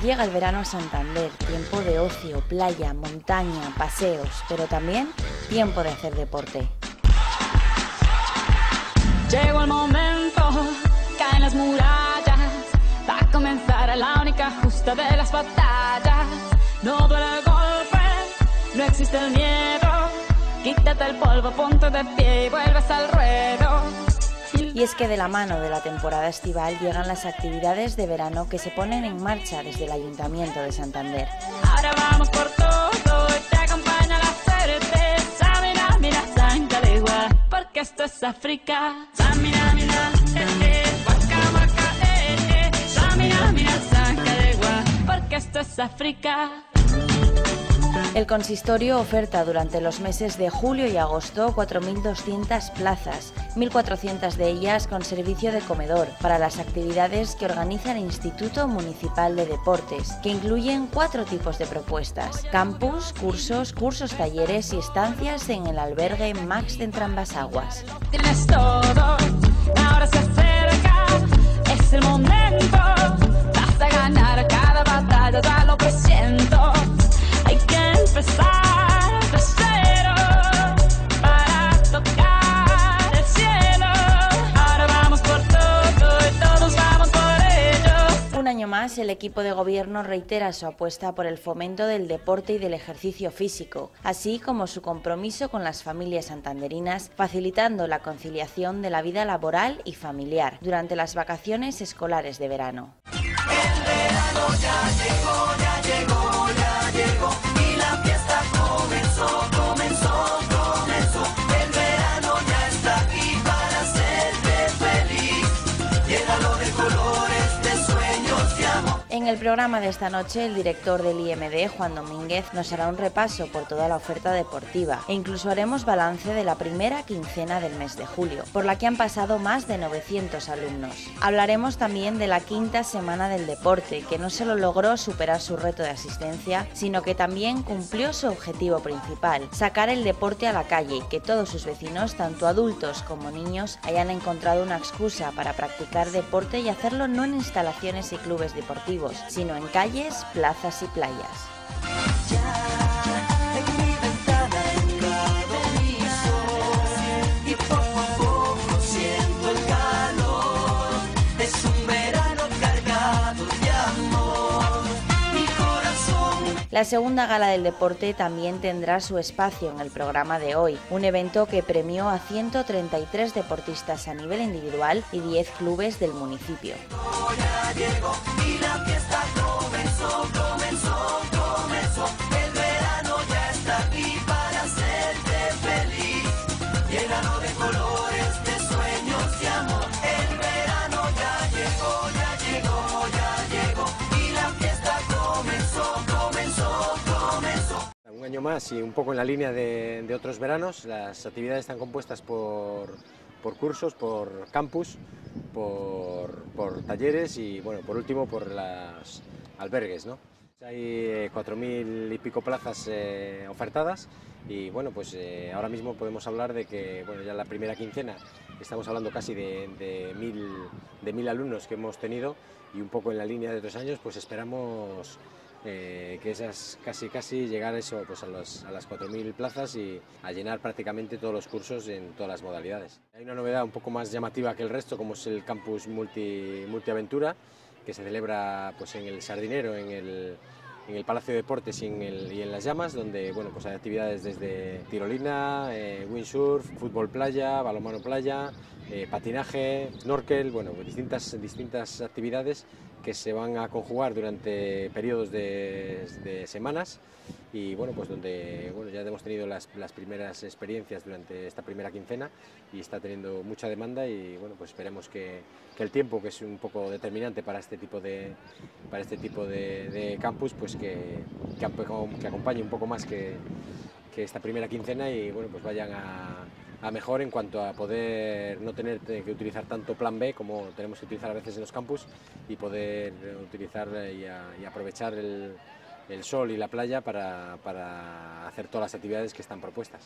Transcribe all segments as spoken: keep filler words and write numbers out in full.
Llega el verano a Santander, tiempo de ocio, playa, montaña, paseos, pero también tiempo de hacer deporte. Llegó el momento, caen las murallas, va a comenzar la única justa de las batallas. No duele el golpe, no existe el miedo, quítate el polvo, ponte de pie y vuelves al ruedo. Y es que de la mano de la temporada estival llegan las actividades de verano que se ponen en marcha desde el Ayuntamiento de Santander. Ahora vamos por todo y te acompaña la certeza. Mira, mira, Sancalegua, porque esto es África. Mira, mira, eh, eh, waka, waka, eh, eh. Mira, mira, Sancalegua, porque esto es África. El consistorio oferta durante los meses de julio y agosto cuatro mil doscientas plazas, mil cuatrocientas de ellas con servicio de comedor, para las actividades que organiza el Instituto Municipal de Deportes, que incluyen cuatro tipos de propuestas: campus, cursos, cursos talleres y estancias en el albergue Max de Entrambasaguas. Tienes todo, ahora se acerca, es el momento, vas a ganar cada batalla, ya lo presiento. Hay que empezar de cero para tocar el cielo. Ahora vamos por todo y todos vamos por ello. Un año más, el equipo de gobierno reitera su apuesta por el fomento del deporte y del ejercicio físico, así como su compromiso con las familias santanderinas, facilitando la conciliación de la vida laboral y familiar durante las vacaciones escolares de verano. El verano ya llegó, ya llegó, ya llegó, y la fiesta comenzó, comenzó, comenzó. El verano ya está aquí para hacerte feliz. Llénalo de colores, de sueños, de amor. En el programa de esta noche, el director del I M D, Juan Domínguez, nos hará un repaso por toda la oferta deportiva e incluso haremos balance de la primera quincena del mes de julio, por la que han pasado más de novecientos alumnos. Hablaremos también de la quinta semana del deporte, que no solo logró superar su reto de asistencia, sino que también cumplió su objetivo principal: sacar el deporte a la calle y que todos sus vecinos, tanto adultos como niños, hayan encontrado una excusa para practicar deporte y hacerlo no en instalaciones y clubes deportivos, sino en calles, plazas y playas. Ya, en mi ventana he tocado mi sol, y poco a poco siento el calor. Es un verano cargado de amor, mi corazón. La segunda gala del deporte también tendrá su espacio en el programa de hoy, un evento que premió a ciento treinta y tres deportistas a nivel individual y diez clubes del municipio. Ya llegó y la fiesta comenzó, comenzó, comenzó. El verano ya está aquí para hacerte feliz. Llénalo de colores, de sueños, de amor. El verano ya llegó, ya llegó, ya llegó, y la fiesta comenzó, comenzó, comenzó. Un año más y un poco en la línea de, de otros veranos, las actividades están compuestas por, por cursos, por campus, por, por talleres y, bueno, por último, por los albergues, ¿no? Hay cuatro mil y pico plazas eh, ofertadas y, bueno, pues eh, ahora mismo podemos hablar de que, bueno, ya la primera quincena estamos hablando casi de, de, mil, de mil alumnos que hemos tenido, y un poco en la línea de otros años, pues esperamos Eh, que esas casi casi llegar a eso, pues a, los, a las cuatro mil plazas y a llenar prácticamente todos los cursos en todas las modalidades. Hay una novedad un poco más llamativa que el resto, como es el campus multi, multiaventura, que se celebra pues en el Sardinero, en el, en el Palacio de Deportes y en, el, y en Las Llamas, donde, bueno, pues hay actividades desde tirolina, eh, windsurf, fútbol playa, balonmano playa, eh, patinaje, snorkel, bueno, distintas, distintas actividades que se van a conjugar durante periodos de, de semanas y, bueno, pues donde, bueno, ya hemos tenido las, las primeras experiencias durante esta primera quincena y está teniendo mucha demanda y, bueno, pues esperemos que, que el tiempo, que es un poco determinante para este tipo de, para este tipo de, de campus, pues que, que, que acompañe un poco más que, que esta primera quincena y, bueno, pues vayan a a mejor en cuanto a poder no tener que utilizar tanto plan B como tenemos que utilizar a veces en los campus y poder utilizar y, a, y aprovechar el, el sol y la playa para, para hacer todas las actividades que están propuestas.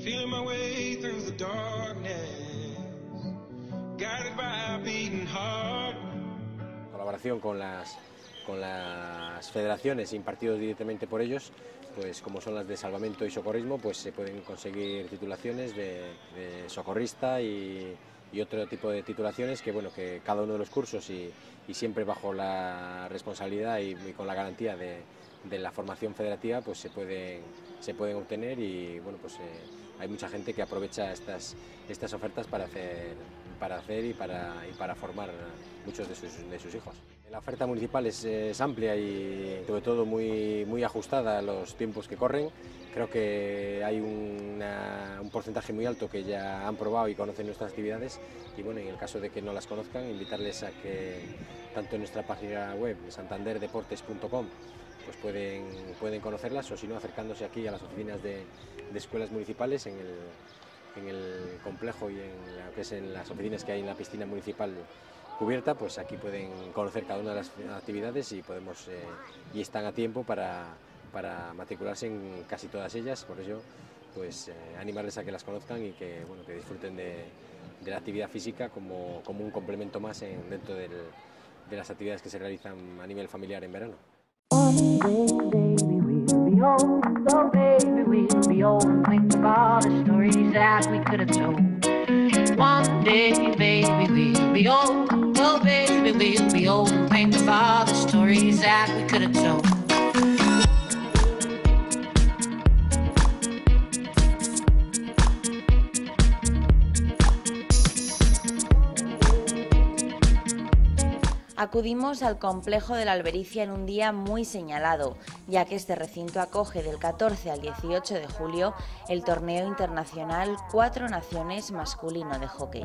Feeling my way through the darkness, guided by a beating heart. Colaboración con las, con las federaciones impartidos directamente por ellos, pues como son las de salvamento y socorrismo, pues se pueden conseguir titulaciones de, de socorrista y, y otro tipo de titulaciones que, bueno, que cada uno de los cursos y, y siempre bajo la responsabilidad y, y con la garantía de, de la formación federativa, pues se pueden, se pueden obtener y, bueno, pues eh, hay mucha gente que aprovecha estas, estas ofertas para hacer, para hacer y, para, y para formar muchos de sus, de sus hijos. La oferta municipal es, es amplia y sobre todo muy, muy ajustada a los tiempos que corren. Creo que hay una, un porcentaje muy alto que ya han probado y conocen nuestras actividades y, bueno, en el caso de que no las conozcan, invitarles a que tanto en nuestra página web santander deportes punto com pues pueden, pueden conocerlas, o si no, acercándose aquí a las oficinas de, de escuelas municipales en el, en el complejo y en lo que es en las oficinas que hay en la piscina municipal cubierta, pues aquí pueden conocer cada una de las actividades y podemos eh, y están a tiempo para, para matricularse en casi todas ellas. Por ello, pues eh, animarles a que las conozcan y que, bueno, que disfruten de, de la actividad física como, como un complemento más en, dentro del, de las actividades que se realizan a nivel familiar en verano. One day, baby, we'll be old. Oh, baby, we'll be old. Think of all the stories that we could have told. One day, baby, we'll be old. Oh, baby, we'll be old. Think of all the stories that we could have told. Acudimos al complejo de la Albericia en un día muy señalado, ya que este recinto acoge del catorce al dieciocho de julio el torneo internacional Cuatro Naciones masculino de hockey.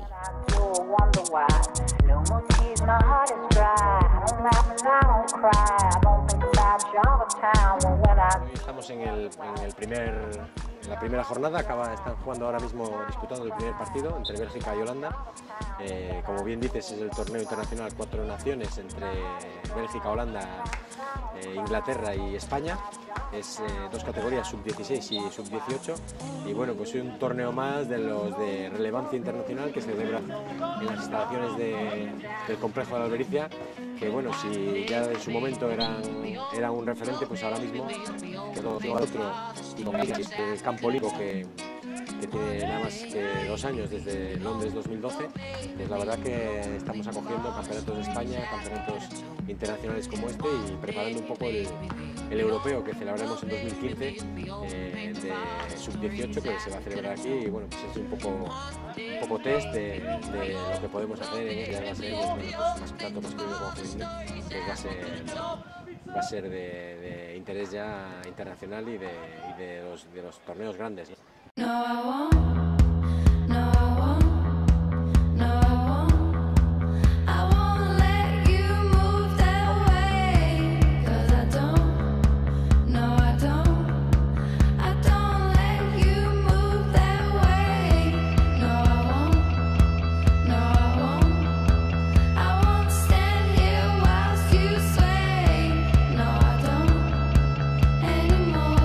Hoy estamos en, el, en, el primer, en la primera jornada, acaba, están jugando ahora mismo, disputando el primer partido entre Bélgica y Holanda. Eh, como bien dices, es el torneo internacional Cuatro Naciones entre Bélgica, Holanda, eh, Inglaterra y España. Es eh, dos categorías, sub dieciséis y sub dieciocho, y bueno, pues es un torneo más de los de relevancia internacional que se celebra en las instalaciones de, del complejo de la Albericia, que, bueno, si ya en su momento eran, eran un referente, pues ahora mismo quedó otro, y con el campo ligo que que tiene nada más que dos años, desde Londres dos mil doce, pues la verdad que estamos acogiendo campeonatos de España, campeonatos internacionales como este y preparando un poco el, el europeo que celebraremos en dos mil quince eh, de sub dieciocho, que se va a celebrar aquí, y bueno, pues es un poco, un poco test de, de lo que podemos hacer en este, va a ser pues, bueno, pues, más tanto masculino como femenino, que va a ser, va a ser de, de interés ya internacional y de, y de, los, de los torneos grandes, ¿no? No, I won't. No, I won't. No, I won't. I won't let you move that way. 'Cause I don't. No, I don't. I don't let you move that way. No, I won't. No, I won't. I won't stand here whilst you sway. No, I don't anymore.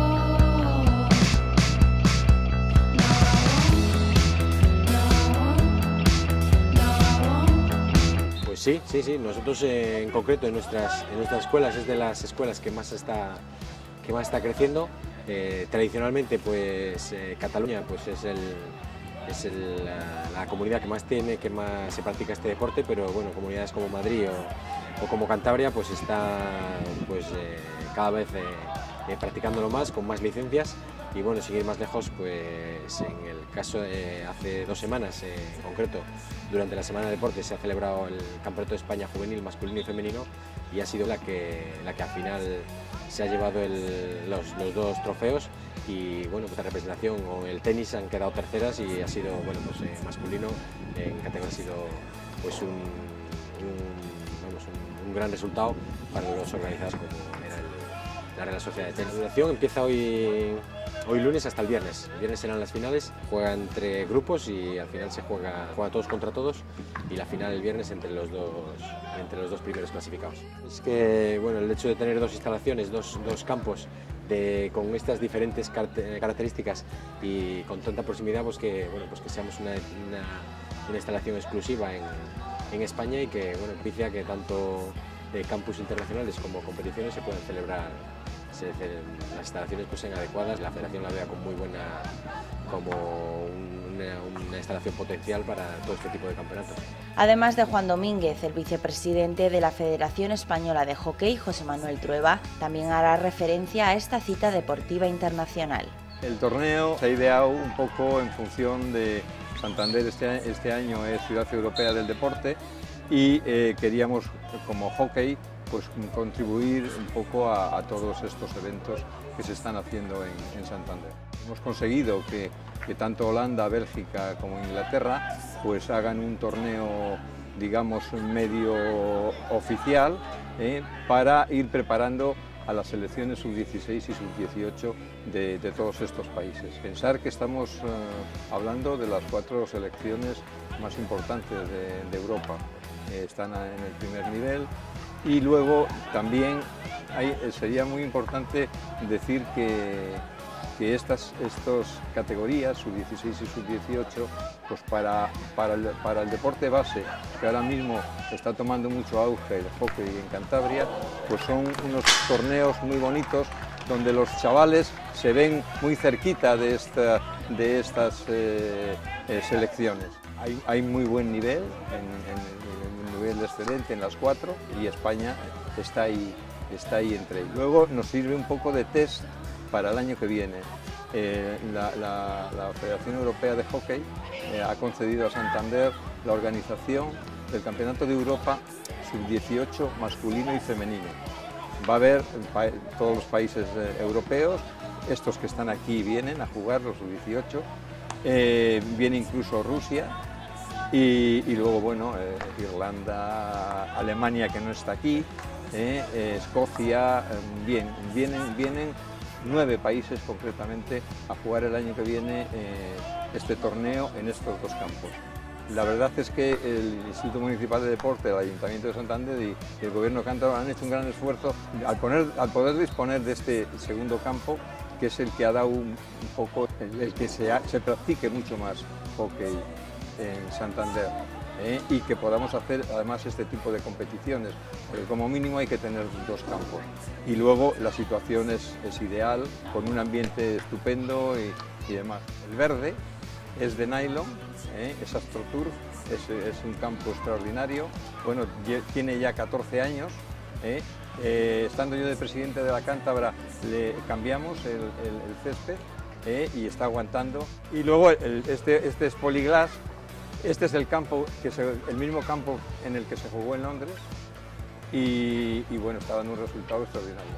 Sí, sí, sí. Nosotros eh, en concreto en nuestras, en nuestras escuelas es de las escuelas que más está, que más está creciendo. Eh, tradicionalmente, pues eh, Cataluña pues es, el, es el, la, la comunidad que más tiene, que más se practica este deporte, pero bueno, comunidades como Madrid o, o como Cantabria pues está pues eh, cada vez eh, eh, practicándolo más, con más licencias. Y bueno, sin ir más lejos, pues en el caso de hace dos semanas, eh, en concreto, durante la Semana de Deportes se ha celebrado el Campeonato de España Juvenil, masculino y femenino, y ha sido la que, la que al final se ha llevado el, los, los dos trofeos. Y bueno, pues la representación o el tenis han quedado terceras y ha sido, bueno, pues eh, masculino en categoría ha sido pues un, un, vamos, un, un gran resultado para los organizados como era el, la Real Sociedad de Tenis. La duración empieza hoy Hoy lunes hasta el viernes. El viernes serán las finales, juega entre grupos y al final se juega, juega todos contra todos, y la final el viernes entre los dos, entre los dos primeros clasificados. Es que bueno, el hecho de tener dos instalaciones, dos, dos campos de, con estas diferentes características y con tanta proximidad, pues que, bueno, pues que seamos una, una, una instalación exclusiva en, en España y que bueno, propicia que tanto de campus internacionales como competiciones se puedan celebrar, se, las instalaciones pues sean adecuadas, la federación la vea con muy buena, como una, una instalación potencial para todo este tipo de campeonatos. Además de Juan Domínguez, el vicepresidente de la Federación Española de Hockey, José Manuel Trueba, también hará referencia a esta cita deportiva internacional. El torneo se ha ideado un poco en función de Santander, este, este año es Ciudad Europea del Deporte y eh, queríamos como hockey pues, contribuir un poco a, a todos estos eventos que se están haciendo en, en Santander. Hemos conseguido que, que tanto Holanda, Bélgica como Inglaterra pues hagan un torneo, digamos, medio oficial eh, para ir preparando a las selecciones sub dieciséis y sub dieciocho de, de todos estos países. Pensar que estamos eh, hablando de las cuatro selecciones más importantes de, de Europa. Eh, están en el primer nivel y luego también hay, sería muy importante decir que, que estas, estas categorías, sub dieciséis y sub dieciocho, pues para, para, el, para el deporte base, que ahora mismo está tomando mucho auge el hockey en Cantabria, pues son unos torneos muy bonitos donde los chavales se ven muy cerquita de, esta, de estas eh, eh, selecciones. Hay, hay muy buen nivel, en, en, en un nivel excelente en las cuatro y España está ahí, está ahí entre ellos. Luego nos sirve un poco de test para el año que viene. Eh, la, la, la Federación Europea de Hockey eh, ha concedido a Santander la organización del Campeonato de Europa sub dieciocho masculino y femenino. Va a haber todos los países eh, europeos, estos que están aquí vienen a jugar los sub dieciocho, eh, viene incluso Rusia y, y luego bueno, eh, Irlanda, Alemania que no está aquí, eh, eh, Escocia, eh, bien, vienen, vienen nueve países concretamente a jugar el año que viene eh, este torneo en estos dos campos. La verdad es que el Instituto Municipal de Deporte, el Ayuntamiento de Santander y el Gobierno cántabro han hecho un gran esfuerzo al, poner, al poder disponer de este segundo campo, que es el que ha dado un, un poco, el, el que se, ha, se practique mucho más hockey en Santander. ¿eh? Y que podamos hacer además este tipo de competiciones, porque como mínimo hay que tener dos campos. Y luego la situación es, es ideal, con un ambiente estupendo y, y demás. El verde es de nylon, ¿eh? es AstroTurf, es, es un campo extraordinario, bueno, tiene ya catorce años, ¿eh? Eh, estando yo de presidente de la Cántabra le cambiamos el, el, el césped ¿eh? y está aguantando. Y luego el, este, este es Polyglass. Este es el campo, que se, el mismo campo en el que se jugó en Londres y, y bueno, está dando un resultado extraordinario.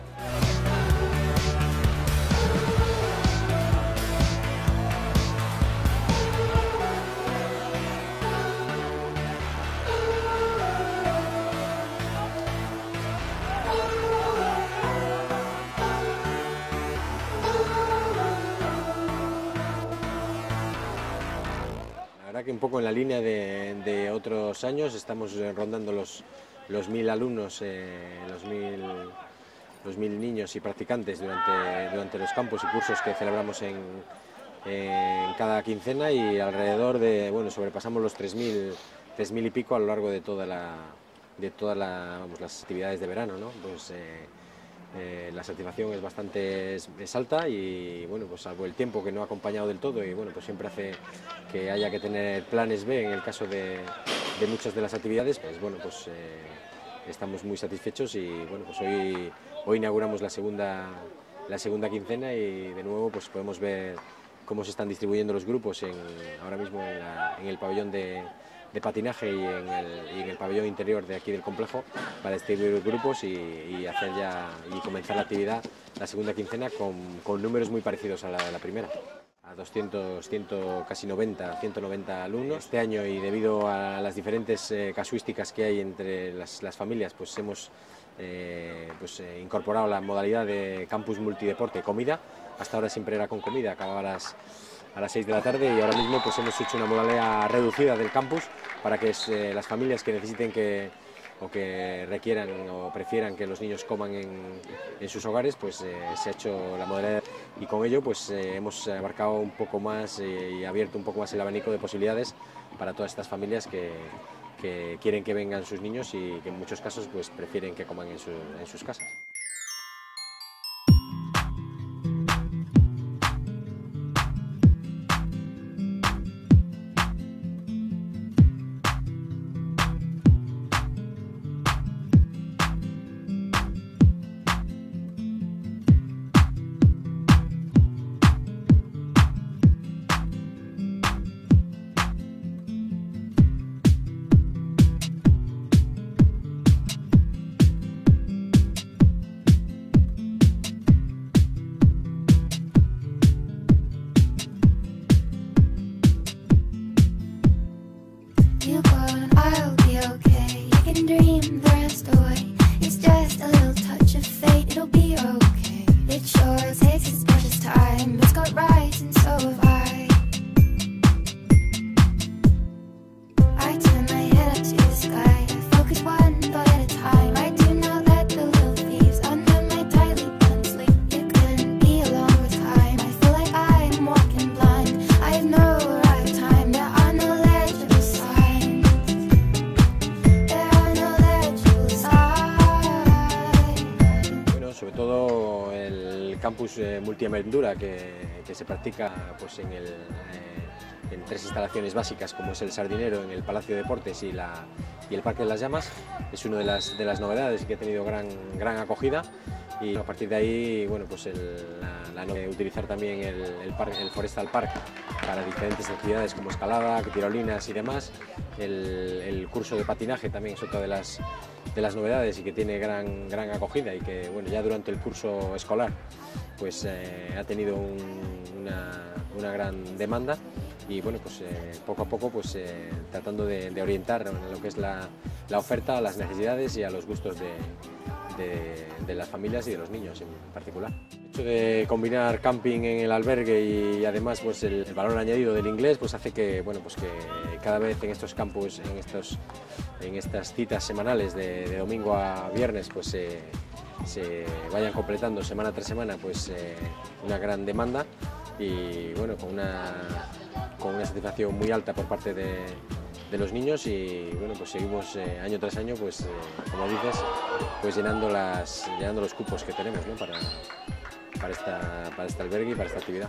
Que un poco en la línea de, de otros años, estamos rondando los, los mil alumnos, eh, los, mil, los mil niños y practicantes durante, durante los campos y cursos que celebramos en, en cada quincena y alrededor de, bueno, sobrepasamos los tres mil y pico a lo largo de toda la, de todas la, vamos, las actividades de verano, ¿no? Pues, eh, Eh, la satisfacción es bastante es, es alta y bueno, pues salvo el tiempo que no ha acompañado del todo y bueno, pues siempre hace que haya que tener planes B en el caso de, de muchas de las actividades, pues bueno, pues eh, estamos muy satisfechos y bueno, pues hoy, hoy inauguramos la segunda, la segunda quincena y de nuevo pues podemos ver cómo se están distribuyendo los grupos en, ahora mismo en, la, en el pabellón de de patinaje y en, el, y en el pabellón interior de aquí del complejo para distribuir grupos y, y hacer ya y comenzar la actividad la segunda quincena con, con números muy parecidos a la de la primera. A doscientos, cien, casi noventa, ciento noventa alumnos este año y debido a las diferentes eh, casuísticas que hay entre las, las familias, pues hemos eh, pues, eh, incorporado la modalidad de campus multideporte comida. Hasta ahora siempre era con comida, acababa a las a las seis de la tarde y ahora mismo pues hemos hecho una modalidad reducida del campus para que eh, las familias que necesiten que o que requieran o prefieran que los niños coman en, en sus hogares, pues eh, se ha hecho la modalidad y con ello pues eh, hemos abarcado un poco más eh, y abierto un poco más el abanico de posibilidades para todas estas familias que, que quieren que vengan sus niños y que en muchos casos pues prefieren que coman en, su, en sus casas. You go and I'll be okay. You can dream the rest away. It's just a little touch of fate. It'll be okay. It sure takes its precious time. It's got rights and so have I. I turn my head up to the sky. I focus one thought at a time. I do not let the little thieves under my tightly bound sleep. You couldn't be along with time. I feel like I'm walking blind. I have no right time. There are no legible signs. There are no legible signs. Bueno, sobre todo el campus eh, multiaventura que, que se practica pues, en, el, eh, en tres instalaciones básicas como es el Sardinero, en el Palacio de Deportes y, la, y el Parque de las Llamas, es una de las, de las novedades y que ha tenido gran, gran acogida. Y a partir de ahí, bueno, pues el, la, la, utilizar también el, el, parque, el Forestal Park para diferentes actividades como escalada, tirolinas y demás. El, el curso de patinaje también es otra de las, de las novedades y que tiene gran, gran acogida y que bueno, ya durante el curso escolar pues, eh, ha tenido un, una, una gran demanda y bueno, pues, eh, poco a poco pues, eh, tratando de, de orientar en lo que es la, la oferta a las necesidades y a los gustos de, de, de las familias y de los niños en particular. El hecho de combinar camping en el albergue y además pues, el, el valor añadido del inglés pues, hace que, bueno, pues, que cada vez en estos campus, en, estos, en estas citas semanales de, de domingo a viernes pues, eh, se vayan completando semana tras semana pues, eh, una gran demanda y bueno, con una, con una satisfacción muy alta por parte de, de los niños y bueno, pues seguimos eh, año tras año, pues, eh, como dices, pues llenando, las, llenando los cupos que tenemos, ¿no? para, para, esta, para este albergue y para esta actividad.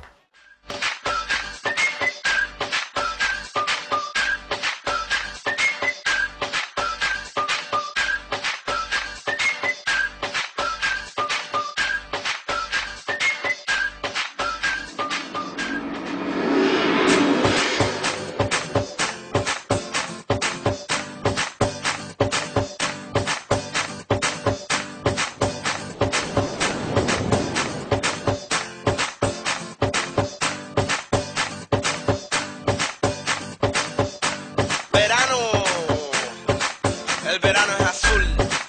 El verano es azul.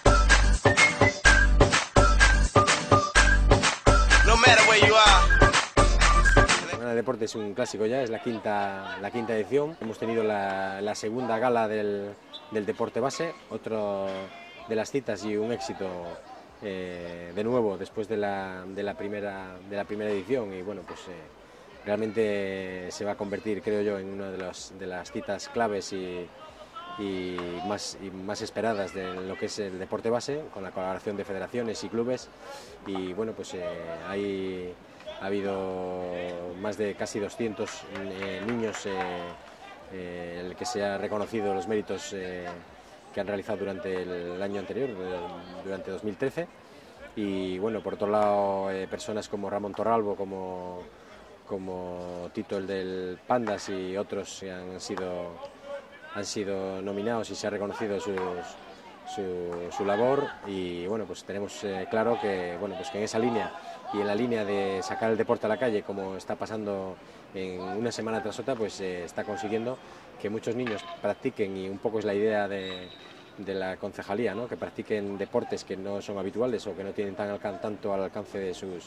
No matter where you are. La Semana de Deporte es un clásico ya, es la quinta, la quinta edición. Hemos tenido la, la segunda gala del, del deporte base, otro de las citas y un éxito eh, de nuevo después de la, de, la primera, de la primera edición y bueno, pues eh, realmente se va a convertir, creo yo, en una de, los, de las citas claves y Y más, y más esperadas de lo que es el deporte base, con la colaboración de federaciones y clubes y bueno, pues eh, hay, ha habido más de casi doscientos eh, niños eh, eh, el que se ha reconocido los méritos eh, que han realizado durante el año anterior, durante dos mil trece y bueno, por otro lado eh, personas como Ramón Torralbo, como, como Tito el del Pandas y otros que han sido han sido nominados y se ha reconocido sus, su, su labor y bueno, pues tenemos eh, claro que, bueno, pues que en esa línea y en la línea de sacar el deporte a la calle como está pasando en una semana tras otra, pues eh, está consiguiendo que muchos niños practiquen y un poco es la idea de, de la concejalía, ¿no? Que practiquen deportes que no son habituales o que no tienen tan alcan tanto al alcance de sus,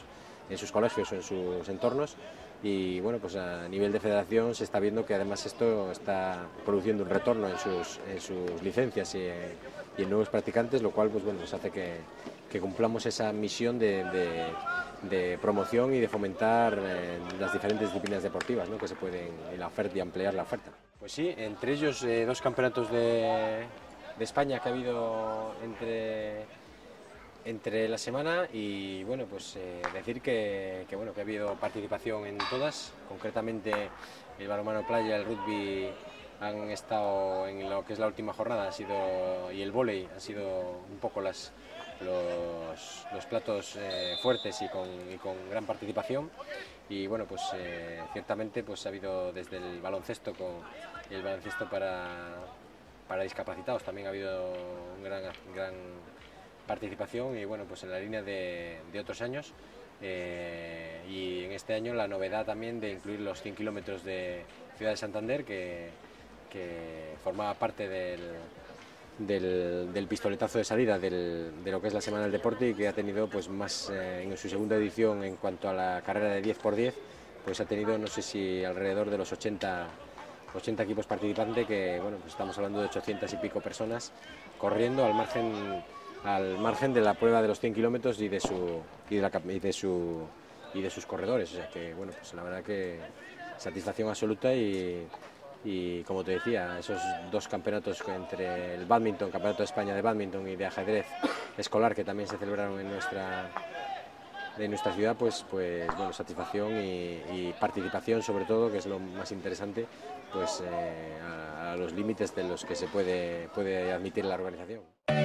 en sus colegios o en sus entornos. Y bueno, pues a nivel de federación se está viendo que además esto está produciendo un retorno en sus, en sus licencias y, y en nuevos practicantes, lo cual pues bueno, nos hace que, que cumplamos esa misión de, de, de promoción y de fomentar eh, las diferentes disciplinas deportivas, ¿no?, que se pueden en la oferta y ampliar la oferta. Pues sí, entre ellos eh, dos campeonatos de, de España que ha habido entre... entre la semana y bueno, pues eh, decir que, que, bueno, que ha habido participación en todas, concretamente el balonmano playa, el rugby han estado en lo que es la última jornada, ha sido, y el vóley han sido un poco las, los, los platos eh, fuertes y con, y con gran participación. Y bueno, pues eh, ciertamente pues ha habido desde el baloncesto con el baloncesto para, para discapacitados, también ha habido un gran, gran participación y bueno, pues en la línea de, de otros años, eh, y en este año la novedad también de incluir los cien kilómetros de Ciudad de Santander, que, que formaba parte del, del, del pistoletazo de salida del, de lo que es la Semana del Deporte, y que ha tenido pues más eh, en su segunda edición en cuanto a la carrera de diez por diez, pues ha tenido no sé si alrededor de los ochenta equipos participantes, que bueno, pues estamos hablando de ochocientas y pico personas corriendo al margen al margen de la prueba de los cien kilómetros y de su y de, la, y de su y de sus corredores, o sea que bueno, pues la verdad que satisfacción absoluta. Y, y como te decía, esos dos campeonatos entre el bádminton, Campeonato de España de bádminton y de ajedrez escolar, que también se celebraron en nuestra de nuestra ciudad, pues pues bueno, satisfacción y, y participación sobre todo, que es lo más interesante, pues eh, a, a los límites de los que se puede puede admitir la organización.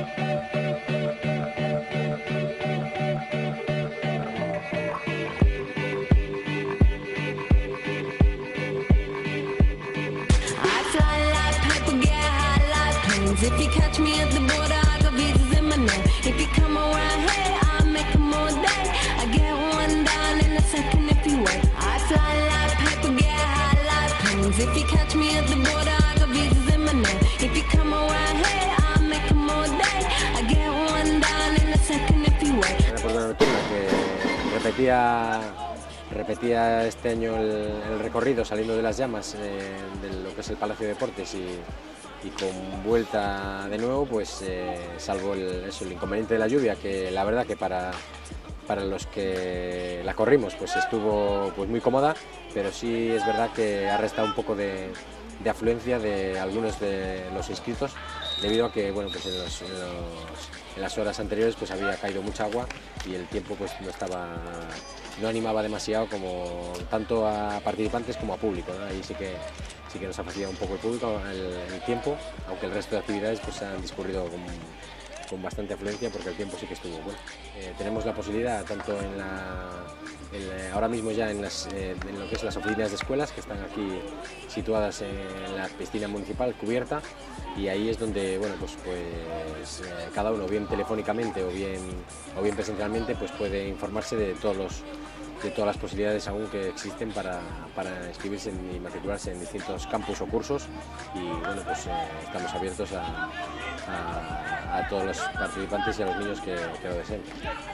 If you catch me at the border, I got visas in my name. If you come around here, I'll make them all day. I get one down in a second if you wait. I fly like paper, get high like planes. If you catch me at the border, I got visas in my name. If you come around here, I'll make them all day. I get one down in a second if you wait. Era por una nocturna que repetía repetía este año el, el recorrido saliendo de las llamas eh, de lo que es el Palacio de Deportes y y con vuelta de nuevo, pues eh, salvo el, eso, el inconveniente de la lluvia, que la verdad que para, para los que la corrimos pues estuvo pues muy cómoda, pero sí es verdad que ha restado un poco de, de afluencia de algunos de los inscritos, debido a que bueno, pues en, los, en, los, en las horas anteriores pues había caído mucha agua y el tiempo pues no estaba no animaba demasiado, como tanto a participantes como a público, ¿no? Ahí sí que sí que nos ha facilitado un poco el público, el, el tiempo, aunque el resto de actividades pues han discurrido con, con bastante afluencia, porque el tiempo sí que estuvo bueno. Eh, tenemos la posibilidad, tanto en la, en la ahora mismo ya en, las, eh, en lo que es las oficinas de escuelas, que están aquí situadas en la piscina municipal cubierta, y ahí es donde bueno, pues, pues eh, cada uno, bien telefónicamente o bien, o bien presencialmente, pues puede informarse de todos los de todas las posibilidades aún que existen para, para inscribirse y matricularse en distintos campus o cursos, y bueno, pues eh, estamos abiertos a, a, a todos los participantes y a los niños que, que lo deseen.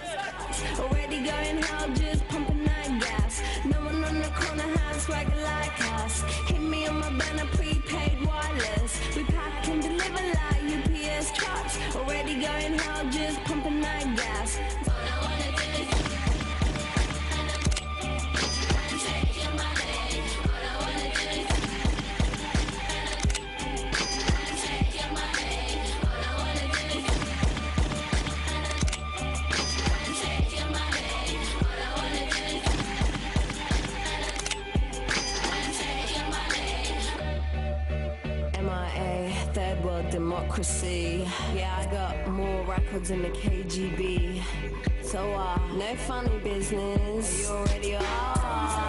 Third world democracy. Yeah, I got more records than the K G B. So, uh, no funny business. You already are.